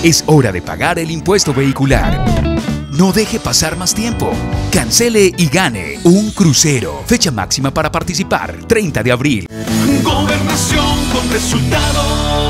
Es hora de pagar el impuesto vehicular. No deje pasar más tiempo. Cancele y gane un crucero. Fecha máxima para participar, 30 de abril. Gobernación con resultados.